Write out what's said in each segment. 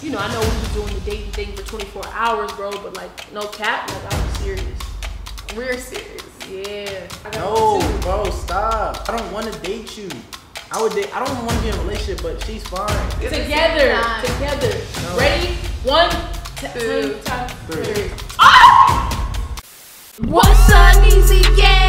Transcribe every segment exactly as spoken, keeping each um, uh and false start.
you know, I know we was doing the dating thing for twenty-four hours, bro, but like, no cap, like I was serious. We're serious. Yeah. No, bro, stop. I don't want to date you. I would date. I don't want to be in a relationship, but she's fine. Together, together. No. Ready? One, two, three. three. Oh! What's up, Easy Gang?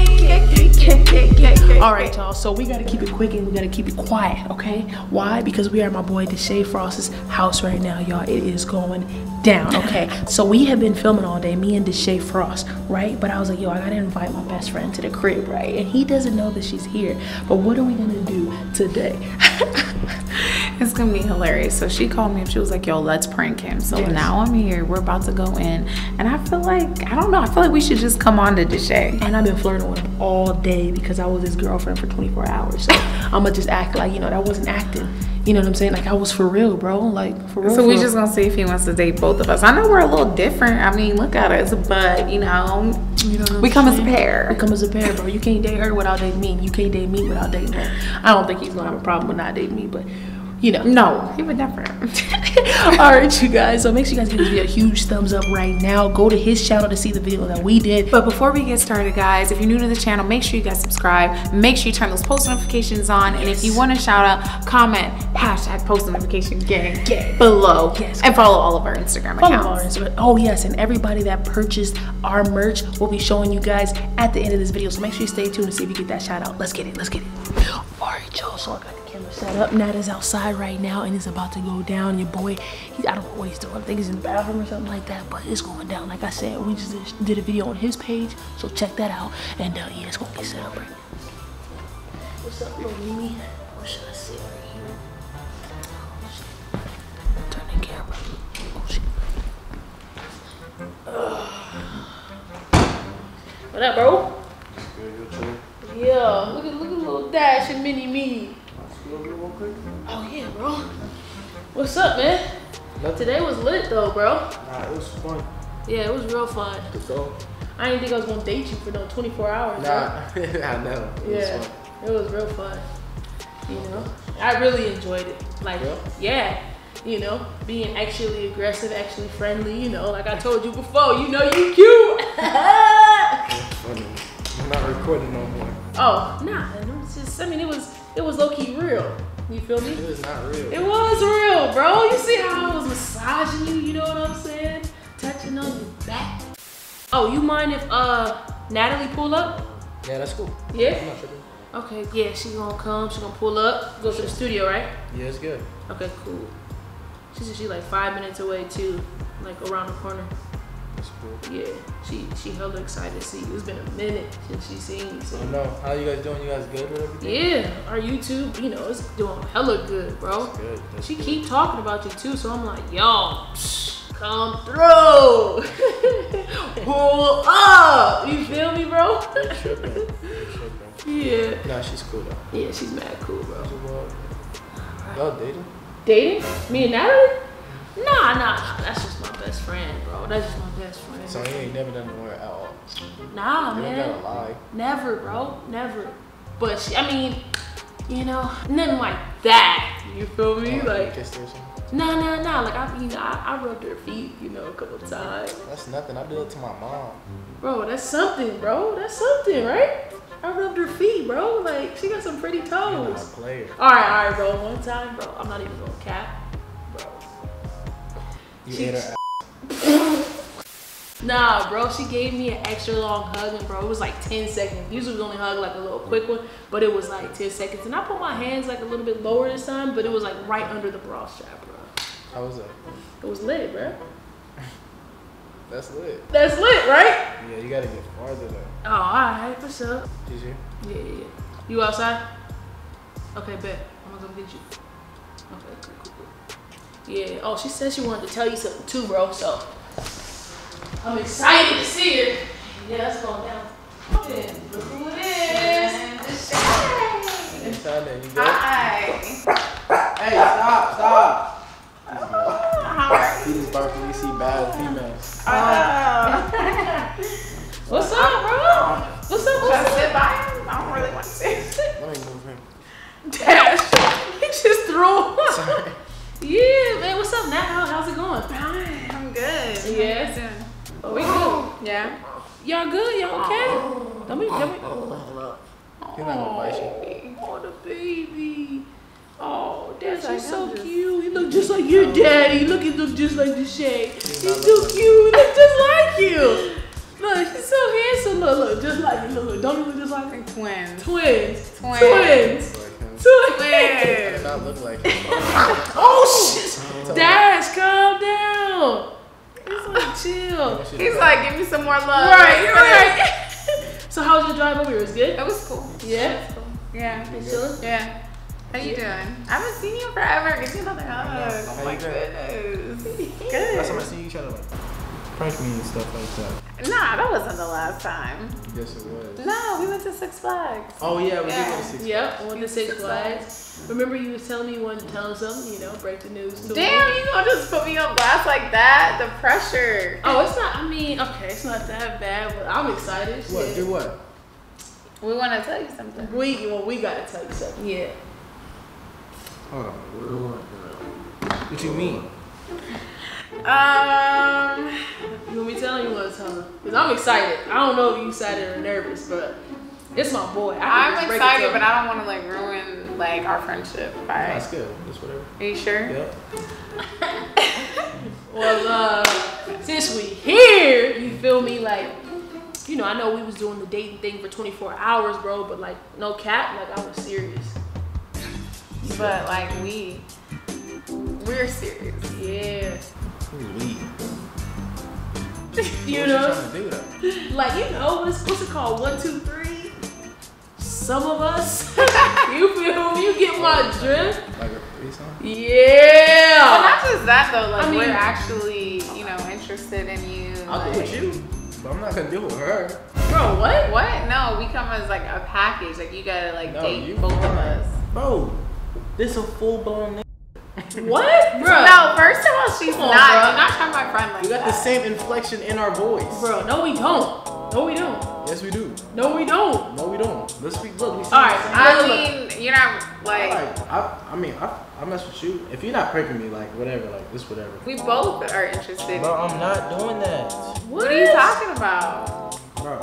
All right, y'all. So we gotta keep it quick and we gotta keep it quiet, okay? Why? Because we are at my boy Deshae Frost's house right now, y'all. It is going down, okay? So we have been filming all day, me and Deshae Frost, right? But I was like, yo, I gotta invite my best friend to the crib, right? And he doesn't know that she's here. But what are we gonna do today? It's gonna be hilarious. So she called me and she was like, yo, let's prank him. So yes. Now I'm here, we're about to go in, and I feel like, I don't know, I feel like we should just come on to Deshae. And I've been flirting with him all day because I was his girlfriend for twenty-four hours. So I'm gonna just act like, you know, that wasn't acting. You know what I'm saying? Like I was for real, bro. Like for real. So we just gonna see if he wants to date both of us. I know we're a little different. I mean, look at us, but you know, you know we come saying? as a pair. We come as a pair, bro. You can't date her without dating me. You can't date me without dating her. I don't think he's gonna have a problem with not dating me, but you know. No, he would never. All right, you guys. So make sure you guys give this video a huge thumbs up right now. Go to his channel to see the video that we did. But before we get started, guys, if you're new to the channel, make sure you guys subscribe. Make sure you turn those post notifications on. Yes. And if you want to shout out, comment hashtag post notification gang, gang below. Yes. And follow all of our Instagram follow accounts. Our Instagram. Oh yes, and everybody that purchased our merch will be showing you guys at the end of this video. So make sure you stay tuned to see if you get that shout out. Let's get it. Let's get it. All right, y'all. So I got the camera set up. Nat is outside right now and it's about to go down. Your boy, he's, I don't know what he's doing. I think he's in the bathroom or something like that, but it's going down. Like I said, we just did a video on his page, so check that out. And uh, yeah, it's gonna get set up right now. What's up, little Mimi? What should I say right here? Oh, shit. Turn the camera. Oh shit. Uh. What up, bro? Yeah, look at look at little Dash and Mini Me. Oh yeah, bro. What's up, man? Nothing. Today was lit though, bro. Nah, it was fun. Yeah, it was real fun. So, I didn't think I was gonna date you for no twenty-four hours. Nah, I know. It yeah, was fun. It was real fun. You know, I really enjoyed it. Like, yeah. yeah, you know, being actually aggressive, actually friendly. You know, like I told you before. You know, you cute. That's funny. I'm not recording no more. Oh, nah. It was just, I mean, it was it was low key real. You feel me? It was not real. It was real, bro. You see how I was massaging you? You know what I'm saying? Touching on your back. Oh, you mind if uh Natalie pull up? Yeah, that's cool. Yeah. I'm not tripping. Okay. Yeah, she gonna come. She gonna pull up. Go to the studio, right? Yeah, it's good. Okay, cool. She said she's like five minutes away too, like around the corner. That's cool. Yeah, she she hella excited to see you. It's been a minute since she's seen you. So. I know. How you guys doing? You guys good with everything? Yeah, our YouTube, you know, it's doing hella good, bro. That's good. That's she good. keep talking about you too, so I'm like, yo, psh, come through. Pull up. You feel me, bro? You're tripping. You're tripping. Yeah. Nah, she's cool though. Yeah, she's mad cool, bro. Y'all dating? Dating? Me and Natalie? Nah, nah, nah. That's just my best friend, bro. That's just my best friend. So you ain't never done the word at all? Nah, you man. You don't gotta lie. Never, bro. Never. But she, I mean, you know, nothing like that. You feel me? Oh, like, kissed her or something? Nah, nah, nah. Like I, you know, I, I rubbed her feet, you know, a couple times. That's nothing. I do it to my mom. Bro, that's something, bro. That's something, right? I rubbed her feet, bro. Like she got some pretty toes. You're not a player. All right, all right, bro. One time, bro. I'm not even gonna cap, bro. You she, ate her ass. Nah, bro. She gave me an extra long hug, and bro, it was like ten seconds. Usually we only hug like a little quick one, but it was like ten seconds. And I put my hands like a little bit lower this time, but it was like right under the bra strap, bro. How was that? It was lit, bro. That's lit. That's lit, right? Yeah, you gotta get farther though. Oh, alright, what's up? Did you? Yeah, yeah, yeah. You outside? Okay, bet. I'm gonna come get you. Okay, cool, cool, cool. Yeah, oh, she said she wanted to tell you something too, bro, so I'm excited to see her. Yeah, that's going down. Yeah, look who it is. Deshae. Inside there, you good? Hi. Hey, stop, stop. Hi. He just barking, you see bad females. Uh, What's up, bro? What's up? Should I sit by him? I don't really want to sit. Let me move him. Dash. He just threw him. Sorry. Yeah, man. What's up, Nat? on? Hi, I'm good. Yeah. Oh, we good. Yeah. Y'all good? Y'all okay? Don't be, don't be. He's not gonna bite you. Oh, the baby. Oh, that's like, so I'm just- cute. He look just like your daddy. Look, he look just like Deshae. He's so cute. He look just like you. Look, he's so handsome. Look, look, just like you. Look, look. Don't he look just like him? Twins. Twins. Twins. Twins. Does Twins. not look like him. Oh, shit. Dash, calm down. He's like, chill. He's like, give me some more love. Right, you're right. So how was your drive over here? Was it It good? was cool. Yeah? It was cool. Yeah. You chilling? Yeah. How you doing? I haven't seen you forever. Give me another hug. Oh How my you doing? goodness. Last Good. time I see you, you try to like prank me and stuff like that. Nah, that wasn't the last time. Yes, it was. No, we went to Six Flags. Oh yeah, we Yeah. did go to Six Yep, on the Six Six Flags. Remember you was telling me you wanted to tell us something, you know, break the news to me. Damn, you gonna just put me on blast like that? The pressure. Oh, it's not, I mean, okay, it's not that bad, but I'm excited. What? Shit. Do what? We want to tell you something. We, well, we gotta tell you something. Yeah. Hold on. What you mean? Um, You want me to tell you what to tell him? Because I'm excited. I don't know if you excited or nervous, but it's my boy. I can I'm just break it excited, to but him. I don't want to like ruin like our friendship. Nah, By it's good. It's whatever. Are you sure? Yep. Well, uh, since we here, you feel me? Like, you know, I know we was doing the dating thing for twenty-four hours, bro, but like, no cap, like I was serious. But like we, we're serious. Yeah. Who's we? You What know, you trying to do though? like, you know, what's, what's it called? One, two, three. Some of us. You feel me? You get my drift? Like a threesome? But Yeah. not just that though. Like I mean- we're actually, you know, interested in you. I'll like, do with you, but I'm not gonna deal with her. Bro, what? What? No, we come as like a package. Like you gotta like No, date you both of fine. us. Bro, this a full blown. What? Bro. No, first of all, she's Come on, not. bro. Do not try my friend like We got that. the same inflection in our voice. Bro, no we don't. No we don't. Yes, we do. No we don't. No, we don't. Let's speak. Look, we see. All right, I look, mean, you're not I like. like. I. I mean, I. I mess with you. If you're not pranking me, like whatever, like this, whatever. We both are interested. Bro, I'm not doing that. What are you talking about? Bro,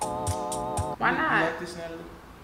Why you not? like this, Natalie?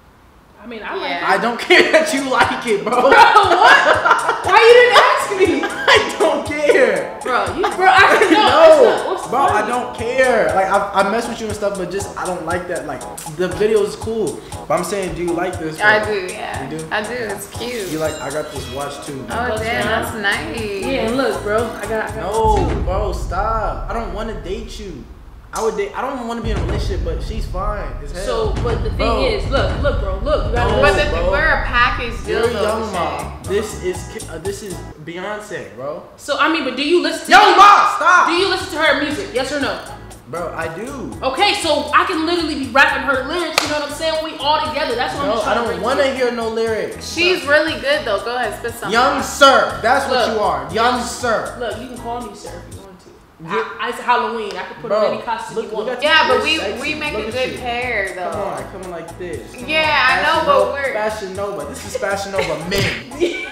I mean, I like Yeah. I don't care that you like it, bro. Bro, what? Why you didn't ask me? I don't care. Bro, you, bro, I can No, no. What's bro, I funny? don't care. Like I, I mess with you and stuff, but just I don't like that. Like the video is cool, but I'm saying, do you like this? Bro? I do, yeah. You do? I do. It's cute. You like? I got this watch too. Oh Plus damn, round. that's nice. Yeah, and look, bro, I got, I got No, bro, stop. I don't want to date you. I would date. I don't want to be in a relationship, but she's fine. As hell. So, but the thing Bro. is, look, look, bro, look, you gotta No, But listen. the, bro. we're a package deal You're though. young Deshae. ma. This is uh, this is Beyonce, bro. So, I mean, but do you listen to Young ma, stop. Do you listen to her music? Yes or no? Bro, I do. Okay, so I can literally be rapping her lyrics, you know what I'm saying? We all together. That's what I'm No, just I trying to don't bring want to to you. hear no lyrics. She's really good though. Go ahead, spit something. Young sir, that's what Look. you are. Young sir. Look, you can call me sir if you want to. Yeah. I, it's Halloween. I can put Bro, on any costume look- you want. look at Yeah, but You're we sexy. we make Look a at good you. pair Come though. on, come on like this. Come Yeah, on. I know, Fashion but Nova- we're- Fashion Nova. This is Fashion Nova men.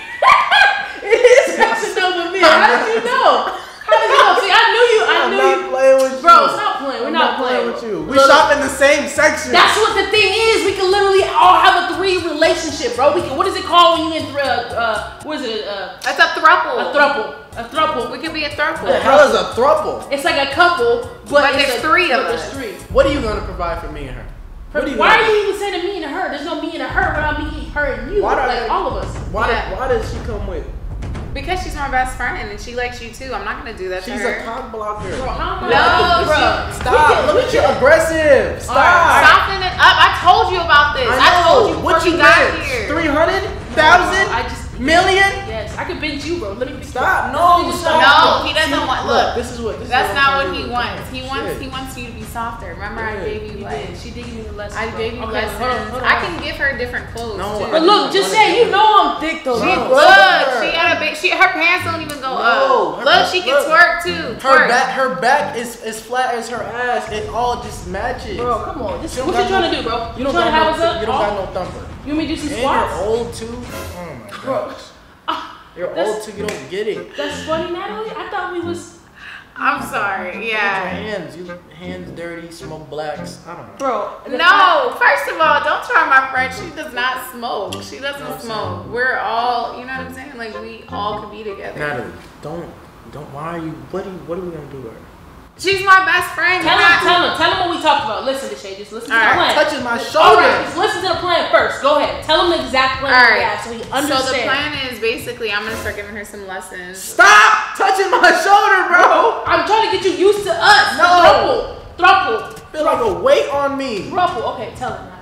It is Fashion Nova men. How did you know? How did you know? See, I knew you. I I'm knew not you. playing with you. Bro, stop playing. We're I'm not, playing. with you. We Look, shop in the same section. That's what the thing is. We can literally all have a three relationship, bro. We can. What is it called when you in uh, uh what is it? Uh, That's a throuple. a throuple. A throuple. We could be a throuple. the hell is a throuple? It's like a couple, but, But it's there's a, three of but us. There's three. What are you gonna provide for me and her? What are you Why gonna are you even saying me and her? There's no me and a her without me, her, and you. Why do I- like all of us. Why, Yeah. did, why does she come with? Because she's my best friend and she likes you too. I'm not gonna do that She's to her. a cock blocker. Bro, how am I? No, bro. Stop. Look at you aggressive. Stop. Alright, Soften it up. I told you about this. I, I told know. you What before you we got rich? here. Three hundred thousand I just million? Yes, I could binge you, bro. Let me Stop. No. Let me Stop. No, he doesn't want. Look, Look, this is what. This that's is not I'm what he telling you. wants. He wants. Shit. He wants you to be softer. Remember, I Yeah, gave you You like. did. She did give me the lesson. I bro. gave you Okay, lessons. hold on, hold on. I can give her different clothes No, too. I But look, just wanna say you do- know I'm thick though. She She- look- Look, she got a big. She her pants don't even go No, up. her Look, back- she can look. twerk too. Her Twerk. back, her back is as flat as her ass. It all just matches. Bro, come on. This, You don't what you got trying no- to do, bro? You don't trying got to have no. us up? You don't Oh, got no thumper. You want me to do some And squats? you're old too. Oh my Bro. gosh. Ah, You're That's- old till you don't get it. That's funny, Natalie. I thought we was. I'm sorry. Your Yeah. hands, you hands dirty, smoke blacks. I don't know. Bro. No, first of all, don't try my friend. She does not smoke. She doesn't smoke. We're all, you know what I'm saying? Like, we all could be together. Natalie, don't, don't. Why are you? What are you, What are we gonna do with her? She's my best friend. Tell You're him, not- tell him, tell him what we talked about. Listen, Deshae, just listen to All the right, plan. Touches my All shoulder. right, just listen to the plan first. Go ahead. Tell him the exact plan All we right. have so he understands. So the plan is basically I'm gonna start giving her some lessons. Stop touching my shoulder, bro. I'm trying to get you used to us. No. Thruple. Feel like a weight on me. Thruple. Okay, tell him now.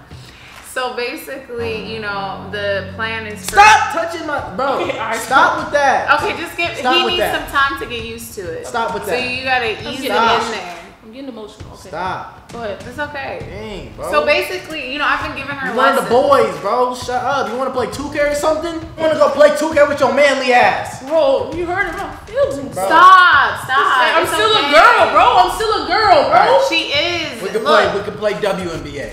So basically, you know, the plan is for, Stop touching my bro. Okay, all right, Stop with that. Okay, just give. Stop he with needs that. some time to get used to it. Stop with So that. you gotta ease it Stop. in there. I'm getting emotional. Okay. Stop. Go ahead. It's okay. Dang, bro. So basically, you know, I've been giving her you one of lessons. the boys, bro. Shut up. You want to play two K or something? You want to go play two K with your manly ass? Bro, you heard my feelings. Bro. Stop, stop. I'm It's still okay. a girl, bro. I'm still a girl, bro. Right. She is. We could Look, play. We could play W N B A.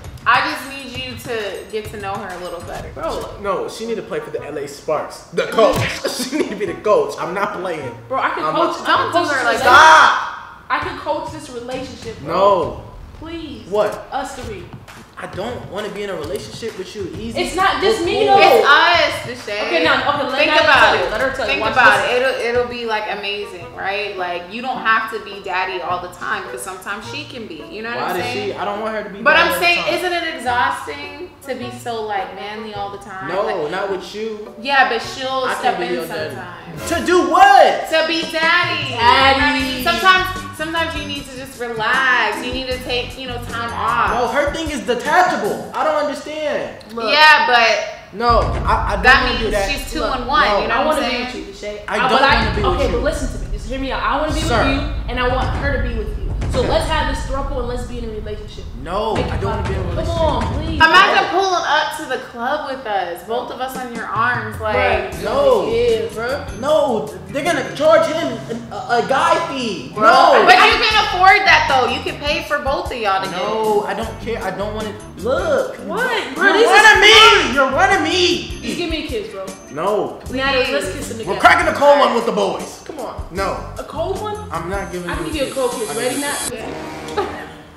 I just need you to get to know her a little better. Bro, No, she need to play for the L A Sparks. The coach. She need to be the coach. I'm not playing. bro, I can I'm coach. not- I can Don't do coach her this like relationship. Stop. I can coach this relationship, bro. No. Please. What? Us three. I don't want to be in a relationship with you. Easy. It's not just We're me, cool. though. It's us, Deshae. Okay, now, okay, let think Natalie about tell it. you. Let her tell you. Think Watch about this. it. It'll it'll be like amazing, right? Like you don't have to be daddy all the time because sometimes she can be. You know what Why I'm does saying? she? I don't want her to be. But bad I'm all the saying, time. isn't it exhausting to be so like manly all the time? No, Like, not with you. yeah, but she'll I step can be in your daddy. sometimes. To do what? To be daddy. Daddy. You know what I mean? Sometimes, sometimes you need to just relax. You need to take, you know, time off. No, her thing is detachable. I don't understand. Look, Yeah, but No, I, I don't that want to do means that. she's two Look, and one. no, you know I what want I'm to be saying? with you, Deshae. I Uh, don't but wanna be with Okay, you. but listen to me. Just hear me out. I want to be Sir. with you, and I want her to be with you. So let's have this throuple and let's be in a relationship. No, Make I it don't want to be in a Come relationship. on, please. Imagine pulling up to the club with us, both of us on your arms, like. Right. No. Yeah, bro. No, they're gonna charge him a, a guy fee. Bro, No, But you can afford that though. You can pay for both of y'all to no, I don't care. I don't want to. Look, What? Bro, you're this one is of me. You're one of me. Just give me a kiss, bro. No, Natalie, let's kiss him together. we're cracking the cold one with the boys. Come on. No, A cold one? I'm not giving I you. can give you a cold kiss. I Ready, can- Nat?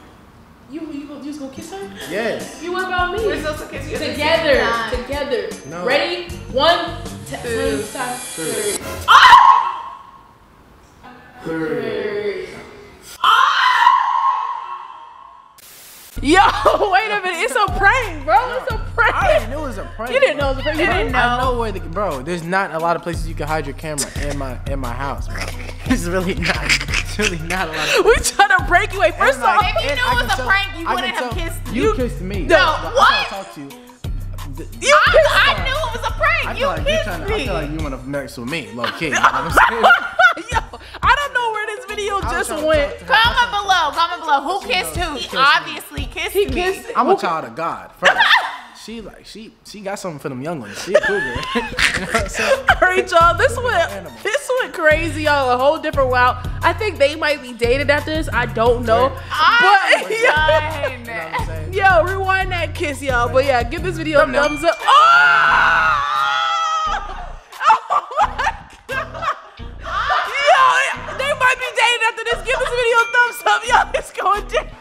You, you, go- you just gonna kiss her? Yes. You, what about me? We're supposed to kiss you at the same Together, time. together. No. Ready? One, t- Two. time. Three. Three. Yo, wait a minute. It's a prank, bro. It's a prank. I already knew it was a prank. You didn't bro. know it was a prank. You didn't I know. know where the bro. There's not a lot of places you can hide your camera in my in my house, bro. It's really not. It's really not a lot. Of We trying to break you. Wait, first And, off, like, If you and knew I it can was a tell- prank, you I can wouldn't have tell- kissed You You- kissed me. No, I what? can't talk to you. you I, kissed I her. knew it was a I prank. feel You like you kissed trying to. me. I feel like you want to mess with me, low key. You know what I'm saying? Yo, I don't know where this video was just trying to went. talk to her. Comment below. Comment below. Who kissed who? He kissed me. obviously kissed He me. kissed I'm a child of God. First. She like she she got something for them young ones. She a cougar. You know what I'm saying? Alright, y'all, this Animal. went this went crazy, y'all. A whole different route. I think they might be dated after this. I don't know. I'm But You know what I'm saying? yo, rewind that kiss, y'all. But yeah, give this video a Thumbnail. thumbs up. Oh! Oh my god! Yo, they might be dating after this. Give this video a thumbs up, y'all. It's going down.